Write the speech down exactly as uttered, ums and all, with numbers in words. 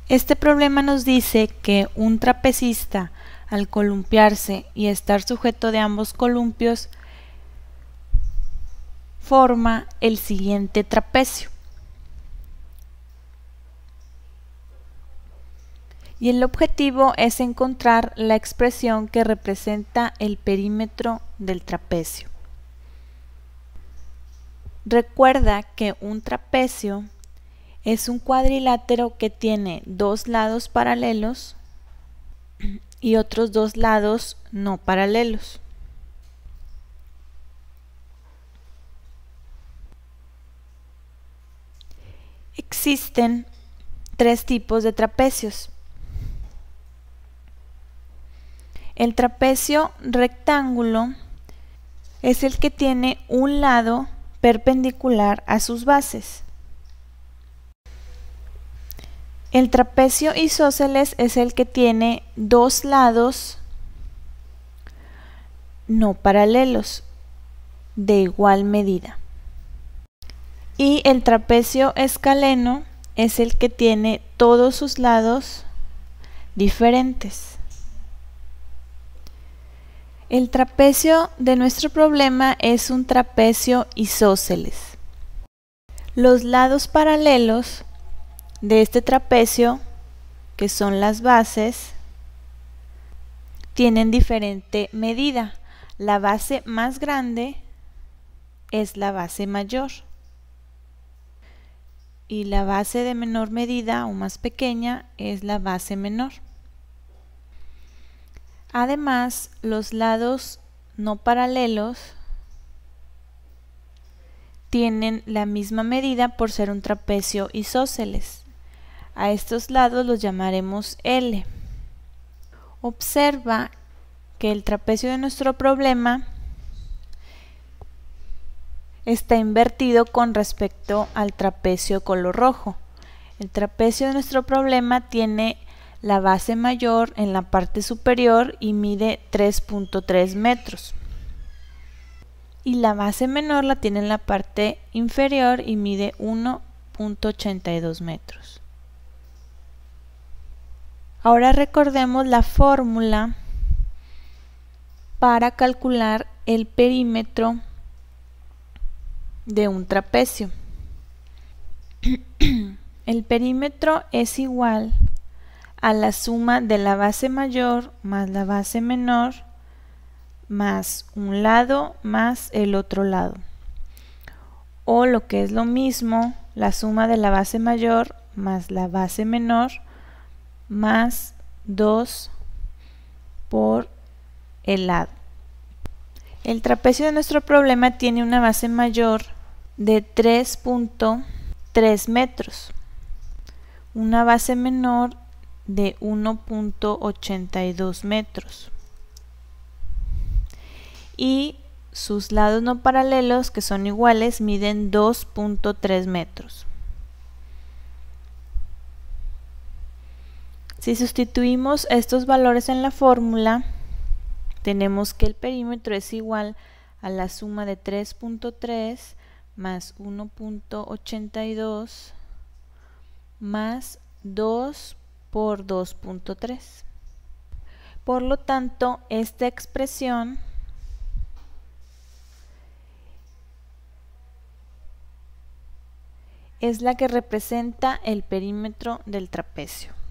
Este problema nos dice que un trapecista, al columpiarse y estar sujeto de ambos columpios, forma el siguiente trapecio. Y el objetivo es encontrar la expresión que representa el perímetro del trapecio. Recuerda que un trapecio es un cuadrilátero que tiene dos lados paralelos y otros dos lados no paralelos. Existen tres tipos de trapecios. El trapecio rectángulo es el que tiene un lado perpendicular a sus bases. El trapecio isósceles es el que tiene dos lados no paralelos de igual medida. Y el trapecio escaleno es el que tiene todos sus lados diferentes. El trapecio de nuestro problema es un trapecio isósceles. Los lados paralelos de este trapecio, que son las bases, tienen diferente medida. La base más grande es la base mayor y la base de menor medida o más pequeña es la base menor. Además, los lados no paralelos tienen la misma medida por ser un trapecio isósceles. A estos lados los llamaremos L. Observa que el trapecio de nuestro problema está invertido con respecto al trapecio color rojo. El trapecio de nuestro problema tiene la base mayor en la parte superior y mide tres punto tres metros. Y la base menor la tiene en la parte inferior y mide uno punto ochenta y dos metros. Ahora recordemos la fórmula para calcular el perímetro de un trapecio. El perímetro es igual a la suma de la base mayor más la base menor más un lado más el otro lado, o lo que es lo mismo, la suma de la base mayor más la base menor más dos por el lado. El trapecio de nuestro problema tiene una base mayor de tres punto tres metros, una base menor de uno punto ochenta y dos metros y sus lados no paralelos, que son iguales, miden dos punto tres metros. Si sustituimos estos valores en la fórmula, tenemos que el perímetro es igual a la suma de tres punto tres más uno punto ochenta y dos más dos por dos punto tres. Por lo tanto, esta expresión es la que representa el perímetro del trapecio.